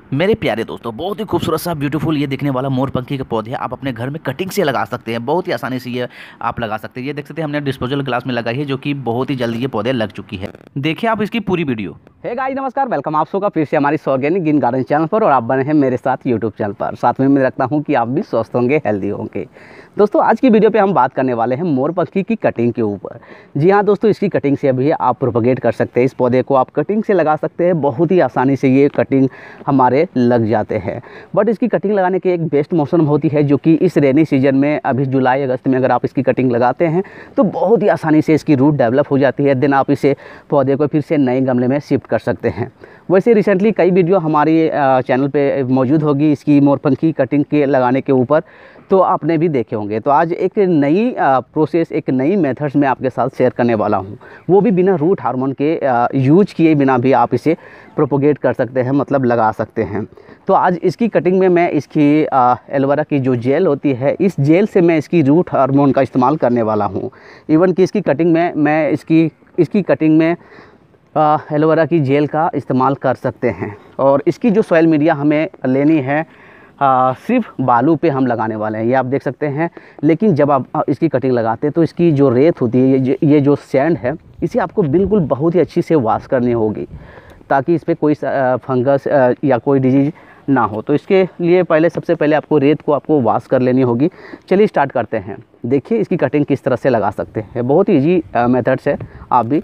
मेरे प्यारे दोस्तों, बहुत ही खूबसूरत सा ब्यूटीफुल ये दिखने वाला मोरपंखी के पौधे आप अपने घर में कटिंग से लगा सकते हैं। बहुत ही आसानी से ये आप लगा सकते हैं। ये देख सकते हैं हमने डिस्पोजल ग्लास में लगाई है, जो कि बहुत ही जल्दी ये पौधे लग चुकी है। देखिए आप इसकी पूरी वीडियो। हे गाइस, नमस्कार। वेलकम आप सबका फिर से हमारी ऑर्गेनिक ग्रीन गार्डन चैनल पर, और आप बने हैं मेरे साथ यूट्यूब चैनल पर। साथ में मैं रखता हूं कि आप भी स्वस्थ होंगे, हेल्दी होंगे। दोस्तों, आज की वीडियो पे हम बात करने वाले हैं मोरपंखी की कटिंग के ऊपर। जी हाँ दोस्तों, इसकी कटिंग से अभी आप प्रोपगेट कर सकते हैं। इस पौधे को आप कटिंग से लगा सकते हैं। बहुत ही आसानी से ये कटिंग हमारे लग जाते हैं। बट इसकी कटिंग लगाने की एक बेस्ट मौसम होती है, जो कि इस रेनी सीजन में, अभी जुलाई अगस्त में अगर आप इसकी कटिंग लगाते हैं तो बहुत ही आसानी से इसकी रूट डेवलप हो जाती है। देन आप इसे पौधे को फिर से नए गमले में शिफ्ट कर सकते हैं। वैसे रिसेंटली कई वीडियो हमारी चैनल पे मौजूद होगी इसकी मोरपंखी कटिंग के लगाने के ऊपर, तो आपने भी देखे होंगे। तो आज एक नई प्रोसेस, एक नई मेथड्स मैं आपके साथ शेयर करने वाला हूँ, वो भी बिना रूट हार्मोन के यूज किए बिना भी आप इसे प्रोपोगेट कर सकते हैं, मतलब लगा सकते हैं। तो आज इसकी कटिंग में मैं इसकी एलोवेरा की जो जेल होती है, इस जेल से मैं इसकी रूट हार्मोन का इस्तेमाल करने वाला हूँ। इवन कि इसकी कटिंग में मैं इसकी कटिंग में एलोवेरा की जेल का इस्तेमाल कर सकते हैं। और इसकी जो सॉइल मीडिया हमें लेनी है, सिर्फ बालू पे हम लगाने वाले हैं, ये आप देख सकते हैं। लेकिन जब आप इसकी कटिंग लगाते हैं तो इसकी जो रेत होती है, ये जो सैंड है, इसे आपको बिल्कुल बहुत ही अच्छी से वॉश करनी होगी, ताकि इस पर कोई फंगस या कोई डिजीज ना हो। तो इसके लिए सबसे पहले आपको रेत को वॉश कर लेनी होगी। चलिए स्टार्ट करते हैं। देखिए इसकी कटिंग किस तरह से लगा सकते हैं। बहुत ईजी मेथड्स है, आप भी।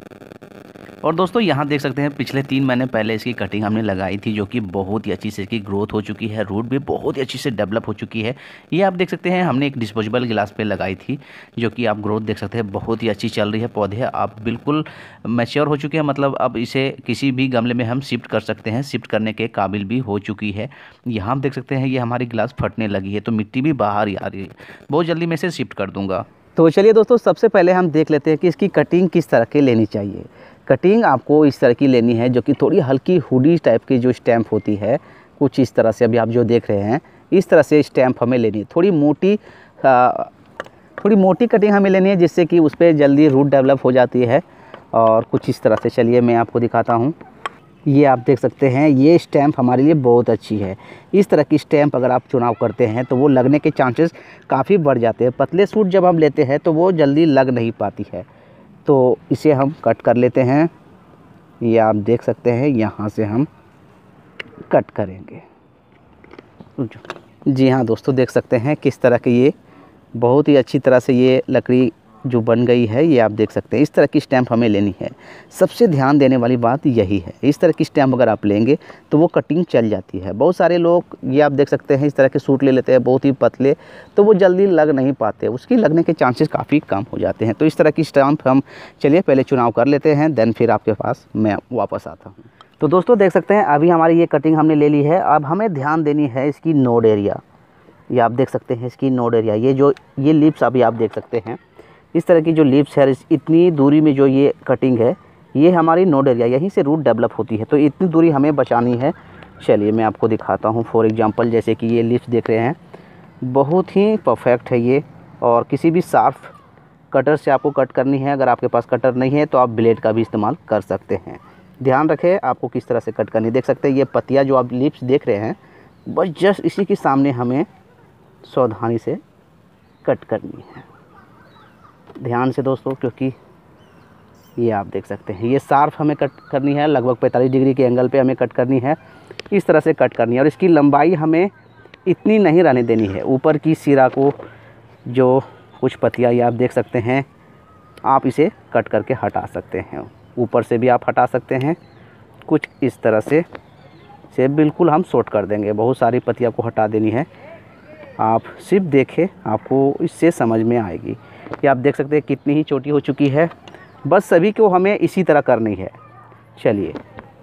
और दोस्तों यहाँ देख सकते हैं पिछले 3 महीने पहले इसकी कटिंग हमने लगाई थी, जो कि बहुत ही अच्छी से इसकी ग्रोथ हो चुकी है। रूट भी बहुत ही अच्छी से डेवलप हो चुकी है। ये आप देख सकते हैं हमने एक डिस्पोजेबल गिलास पे लगाई थी, जो कि आप ग्रोथ देख सकते हैं बहुत ही अच्छी चल रही है। पौधे आप बिल्कुल मैच्योर हो चुके हैं, मतलब अब इसे किसी भी गमले में हम शिफ्ट कर सकते हैं, शिफ्ट करने के काबिल भी हो चुकी है। यहाँ आप देख सकते हैं ये हमारी गिलास फटने लगी है, तो मिट्टी भी बाहर ही आ रही है। बहुत जल्दी मैं इसे शिफ्ट कर दूँगा। तो चलिए दोस्तों, सबसे पहले हम देख लेते हैं कि इसकी कटिंग किस तरह की लेनी चाहिए। कटिंग आपको इस तरह की लेनी है, जो कि थोड़ी हल्की हुडी टाइप की जो स्टैम्प होती है, कुछ इस तरह से। अभी आप जो देख रहे हैं, इस तरह से स्टैम्प हमें लेनी है। थोड़ी मोटी कटिंग हमें लेनी है, जिससे कि उस पर जल्दी रूट डेवलप हो जाती है। और कुछ इस तरह से, चलिए मैं आपको दिखाता हूँ। ये आप देख सकते हैं, ये स्टैम्प हमारे लिए बहुत अच्छी है। इस तरह की स्टैम्प अगर आप चुनाव करते हैं तो वो लगने के चांसेस काफ़ी बढ़ जाते हैं। पतले सूट जब हम लेते हैं तो वो जल्दी लग नहीं पाती है। तो इसे हम कट कर लेते हैं। ये आप देख सकते हैं, यहाँ से हम कट करेंगे। जी हाँ दोस्तों, देख सकते हैं किस तरह के ये बहुत ही अच्छी तरह से ये लकड़ी जो बन गई है। ये आप देख सकते हैं, इस तरह की स्टैम्प हमें लेनी है। सबसे ध्यान देने वाली बात यही है, इस तरह की स्टैम्प अगर आप लेंगे तो वो कटिंग चल जाती है। बहुत सारे लोग, ये आप देख सकते हैं, इस तरह के सूट ले लेते हैं बहुत ही पतले, तो वो जल्दी लग नहीं पाते, उसकी लगने के चांसेस काफ़ी कम हो जाते हैं। तो इस तरह की स्टैम्प हम, चलिए पहले चुनाव कर लेते हैं, देन फिर आपके पास मैं वापस आता हूँ। तो दोस्तों देख सकते हैं, अभी हमारी ये कटिंग हमने ले ली है। अब हमें ध्यान देनी है इसकी नोड एरिया। ये आप देख सकते हैं इसकी नोड एरिया, ये लिप्स अभी आप देख सकते हैं, इस तरह की जो लिप्स है, इतनी दूरी में जो ये कटिंग है, ये हमारी नोड एरिया, यहीं से रूट डेवलप होती है। तो इतनी दूरी हमें बचानी है। चलिए मैं आपको दिखाता हूँ। फॉर एग्जांपल, जैसे कि ये लिप्स देख रहे हैं, बहुत ही परफेक्ट है ये। और किसी भी शार्प कटर से आपको कट करनी है। अगर आपके पास कटर नहीं है तो आप ब्लेड का भी इस्तेमाल कर सकते हैं। ध्यान रखें आपको किस तरह से कट करनी है। देख सकते हैं ये पत्तियाँ जो आप लिप्स देख रहे हैं, बस जस्ट इसी के सामने हमें सावधानी से कट करनी है। ध्यान से दोस्तों, क्योंकि ये आप देख सकते हैं, ये शार्प हमें कट करनी है। लगभग 45 डिग्री के एंगल पे हमें कट करनी है। इस तरह से कट करनी है। और इसकी लंबाई हमें इतनी नहीं रहने देनी है। ऊपर की सिरा को, जो कुछ पत्तियाँ ये आप देख सकते हैं, आप इसे कट करके हटा सकते हैं। ऊपर से भी आप हटा सकते हैं। कुछ इस तरह से बिल्कुल हम शॉर्ट कर देंगे। बहुत सारी पत्तियाँ को हटा देनी है। आप सिर्फ देखें, आपको इससे समझ में आएगी। ये आप देख सकते हैं कितनी ही छोटी हो चुकी है। बस सभी को हमें इसी तरह करनी है। चलिए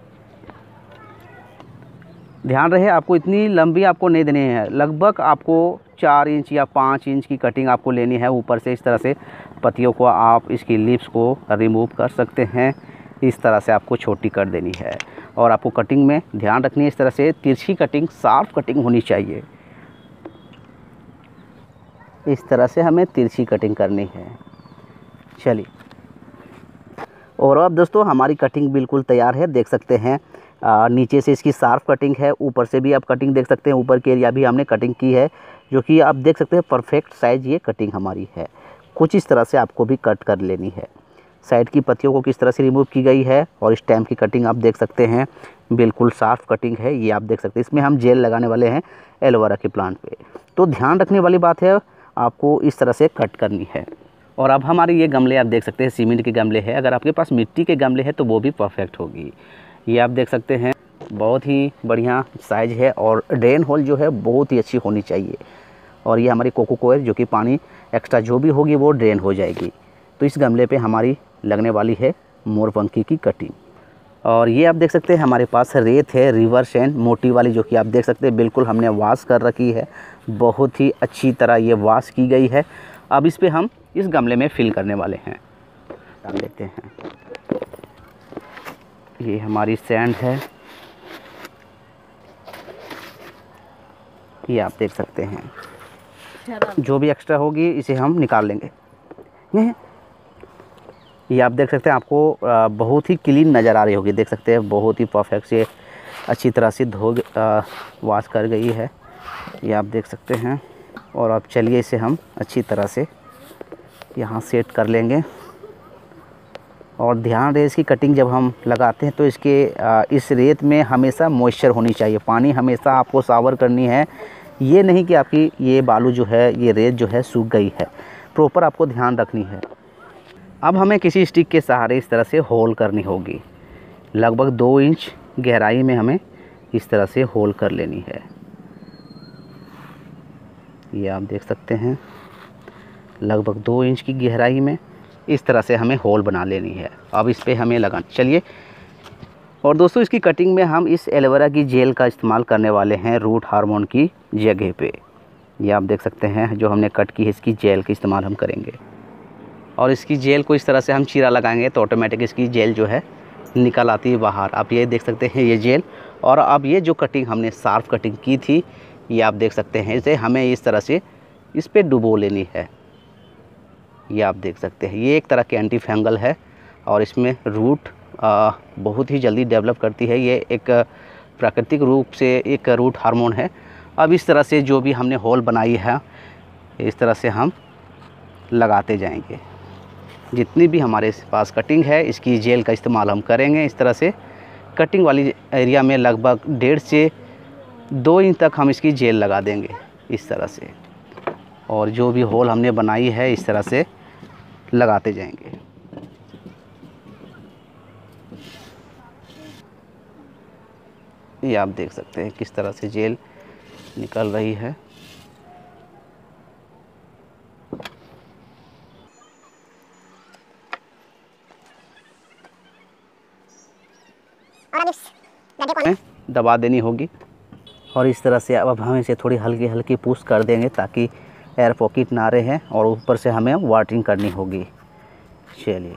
ध्यान रहे, आपको इतनी लंबी आपको नहीं देनी है। लगभग आपको 4 इंच या 5 इंच की कटिंग आपको लेनी है। ऊपर से इस तरह से पत्तियों को आप इसकी लिप्स को रिमूव कर सकते हैं। इस तरह से आपको छोटी कर देनी है। और आपको कटिंग में ध्यान रखनी है, इस तरह से तिरछी कटिंग, शार्प कटिंग होनी चाहिए। इस तरह से हमें तिरछी कटिंग करनी है। चलिए, और अब दोस्तों हमारी कटिंग बिल्कुल तैयार है। देख सकते हैं नीचे से इसकी शार्प कटिंग है, ऊपर से भी आप कटिंग देख सकते हैं, ऊपर के एरिया भी हमने कटिंग की है, जो कि आप देख सकते हैं परफेक्ट साइज ये कटिंग हमारी है। कुछ इस तरह से आपको भी कट कर लेनी है। साइड की पत्तियों को किस तरह से रिमूव की गई है और स्टेम की कटिंग आप देख सकते हैं, बिल्कुल शार्प कटिंग है ये आप देख सकते हैं। इसमें हम जेल लगाने वाले हैं एलोवेरा के प्लांट पे, तो ध्यान रखने वाली बात है आपको इस तरह से कट करनी है। और अब हमारे ये गमले आप देख सकते हैं सीमेंट के गमले हैं, अगर आपके पास मिट्टी के गमले हैं तो वो भी परफेक्ट होगी। ये आप देख सकते हैं बहुत ही बढ़िया साइज है और ड्रेन होल जो है बहुत ही अच्छी होनी चाहिए। और ये हमारी कोको कोयर जो कि पानी एक्स्ट्रा जो भी होगी वो ड्रेन हो जाएगी। तो इस गमले पे हमारी लगने वाली है मोरपंखी की कटिंग। और ये आप देख सकते हैं हमारे पास रेत है रिवर सैंड मोटी वाली, जो कि आप देख सकते हैं बिल्कुल हमने वॉश कर रखी है, बहुत ही अच्छी तरह ये वॉश की गई है। अब इस पे हम इस गमले में फिल करने वाले हैं, डाल लेते हैं। ये हमारी सैंड है, ये आप देख सकते हैं, जो भी एक्स्ट्रा होगी इसे हम निकाल लेंगे। ये आप देख सकते हैं, आपको बहुत ही क्लीन नज़र आ रही होगी, देख सकते हैं बहुत ही परफेक्ट से अच्छी तरह से धो वॉश कर गई है, ये आप देख सकते हैं। और अब चलिए इसे हम अच्छी तरह से यहाँ सेट कर लेंगे। और ध्यान रहे इसकी कटिंग जब हम लगाते हैं तो इसके इस रेत में हमेशा मॉइस्चर होनी चाहिए, पानी हमेशा आपको शावर करनी है। ये नहीं कि आपकी ये बालू जो है ये रेत जो है सूख गई है, प्रॉपर आपको ध्यान रखनी है। अब हमें किसी स्टिक के सहारे इस तरह से होल करनी होगी, लगभग 2 इंच गहराई में हमें इस तरह से होल कर लेनी है। ये आप देख सकते हैं लगभग 2 इंच की गहराई में इस तरह से हमें होल बना लेनी है। अब इस पे हमें लगा चलिए। और दोस्तों इसकी कटिंग में हम इस एलोवेरा की जेल का इस्तेमाल करने वाले हैं रूट हार्मोन की जगह पे। ये आप देख सकते हैं जो हमने कट की है इसकी जेल का इस्तेमाल हम करेंगे। और इसकी जेल को इस तरह से हम चीरा लगाएंगे तो ऑटोमेटिक इसकी जेल जो है निकल आती है बाहर। आप ये देख सकते हैं ये जेल। और अब ये जो कटिंग हमने शार्प कटिंग की थी ये आप देख सकते हैं, इसे हमें इस तरह से इस पर डुबो लेनी है। ये आप देख सकते हैं ये एक तरह के एंटी फंगल है और इसमें रूट बहुत ही जल्दी डेवलप करती है। ये एक प्राकृतिक रूप से एक रूट हार्मोन है। अब इस तरह से जो भी हमने होल बनाई है इस तरह से हम लगाते जाएंगे। जितनी भी हमारे पास कटिंग है इसकी जेल का इस्तेमाल हम करेंगे। इस तरह से कटिंग वाली एरिया में लगभग 1.5 से 2 इंच तक हम इसकी जेल लगा देंगे इस तरह से। और जो भी होल हमने बनाई है इस तरह से लगाते जाएंगे। ये आप देख सकते हैं किस तरह से जेल निकल रही है। दबा देनी होगी और इस तरह से अब हम इसे थोड़ी हल्की हल्की पुश कर देंगे ताकि एयर पॉकेट ना रहे। और ऊपर से हमें वाटरिंग करनी होगी। चलिए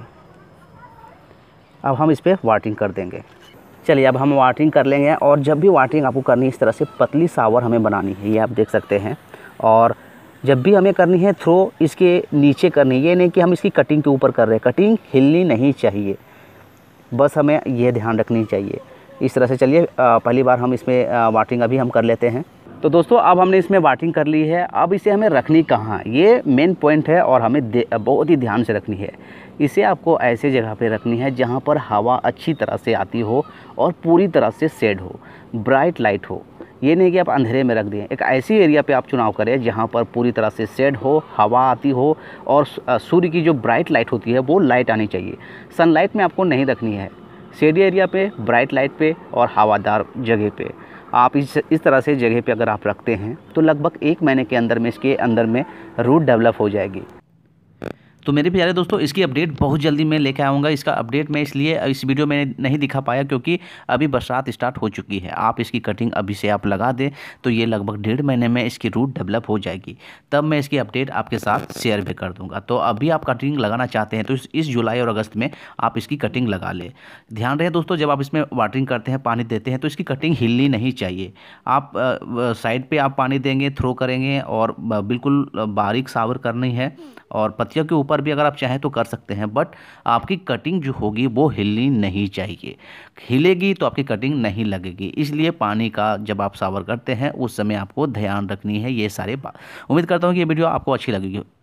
अब हम इस पर वाटरिंग कर देंगे। चलिए अब हम वाटरिंग कर लेंगे। और जब भी वाटरिंग आपको करनी है इस तरह से पतली शावर हमें बनानी है, ये आप देख सकते हैं। और जब भी हमें करनी है थ्रो इसके नीचे करनी है, ये नहीं कि हम इसकी कटिंग के ऊपर कर रहे हैं। कटिंग हिलनी नहीं चाहिए, बस हमें ये ध्यान रखनी चाहिए इस तरह से। चलिए पहली बार हम इसमें वाटरिंग अभी हम कर लेते हैं। तो दोस्तों अब हमने इसमें वाटरिंग कर ली है। अब इसे हमें रखनी कहाँ, ये मेन पॉइंट है और हमें बहुत ही ध्यान से रखनी है। इसे आपको ऐसे जगह पे रखनी है जहाँ पर हवा अच्छी तरह से आती हो और पूरी तरह से शेड हो, ब्राइट लाइट हो। ये नहीं कि आप अंधेरे में रख दें। एक ऐसी एरिया पे आप चुनाव करें जहाँ पर पूरी तरह से शेड हो, हवा आती हो और सूर्य की जो ब्राइट लाइट होती है वो लाइट आनी चाहिए। सनलाइट में आपको नहीं रखनी है, शेडी एरिया पे, ब्राइट लाइट पे और हवादार जगह पे। आप इस तरह से जगह पे अगर आप रखते हैं तो लगभग 1 महीने के अंदर में इसके अंदर में रूट डेवलप हो जाएगी। तो मेरे प्यारे दोस्तों इसकी अपडेट बहुत जल्दी मैं लेकर आऊँगा। इसका अपडेट मैं इसलिए इस वीडियो में नहीं दिखा पाया क्योंकि अभी बरसात स्टार्ट हो चुकी है। आप इसकी कटिंग अभी से आप लगा दें तो ये लगभग 1.5 महीने में इसकी रूट डेवलप हो जाएगी, तब मैं इसकी अपडेट आपके साथ शेयर भी कर दूंगा। तो अभी आप कटिंग लगाना चाहते हैं तो इस जुलाई और अगस्त में आप इसकी कटिंग लगा लें। ध्यान रहे दोस्तों जब आप इसमें वाटरिंग करते हैं, पानी देते हैं तो इसकी कटिंग हिलनी नहीं चाहिए। आप साइड पर आप पानी देंगे, थ्रो करेंगे और बिल्कुल बारीक सावर करनी है और पत्तियों के ऊपर पर भी अगर आप चाहें तो कर सकते हैं, बट आपकी कटिंग जो होगी वो हिलनी नहीं चाहिए। हिलेगी तो आपकी कटिंग नहीं लगेगी। इसलिए पानी का जब आप शावर करते हैं उस समय आपको ध्यान रखनी है ये सारे बात। उम्मीद करता हूँ कि ये वीडियो आपको अच्छी लगेगी।